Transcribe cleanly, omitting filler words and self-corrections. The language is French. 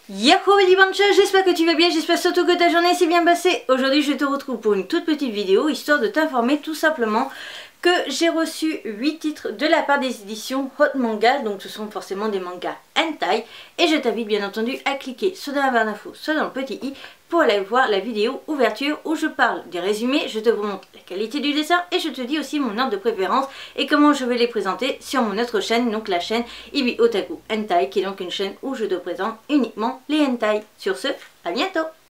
Yahoo Bancha, j'espère que tu vas bien, j'espère surtout que ta journée s'est bien passée. Aujourd'hui je te retrouve pour une toute petite vidéo, histoire de t'informer tout simplement que j'ai reçu 8 titres de la part des éditions Hot Manga, donc ce sont forcément des mangas hentai, et je t'invite bien entendu à cliquer soit dans la barre d'infos, soit dans le petit i, pour aller voir la vidéo ouverture où je parle des résumés, je te remonte la qualité du dessin et je te dis aussi mon ordre de préférence et comment je vais les présenter sur mon autre chaîne, donc la chaîne Ibi Otaku Hentai, qui est donc une chaîne où je te présente uniquement les hentai. Sur ce, à bientôt!